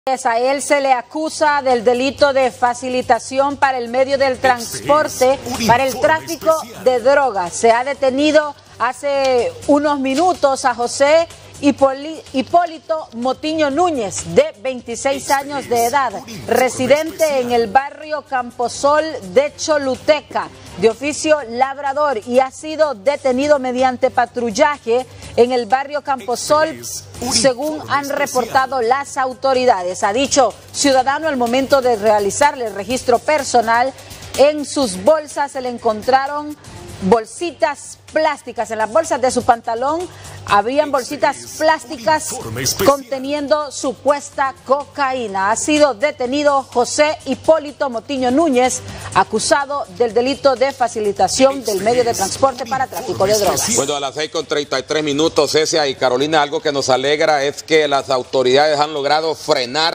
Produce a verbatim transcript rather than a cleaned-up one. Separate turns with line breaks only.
A él se le acusa del delito de facilitación para el medio del transporte para el tráfico de drogas. Se ha detenido hace unos minutos a José Hipólito Motiño Núñez, de veintiséis años de edad, residente en el barrio Camposol de Choluteca, de oficio labrador, y ha sido detenido mediante patrullaje en el barrio Camposol, según han reportado las autoridades. A dicho ciudadano, al momento de realizarle el registro personal, en sus bolsas se le encontraron bolsitas plásticas. En las bolsas de su pantalón habían bolsitas plásticas conteniendo supuesta cocaína. Ha sido detenido José Hipólito Motiño Núñez, acusado del delito de facilitación del medio de transporte para tráfico de drogas.
Bueno, a las seis con treinta y tres minutos, Cecia y Carolina, algo que nos alegra es que las autoridades han logrado frenar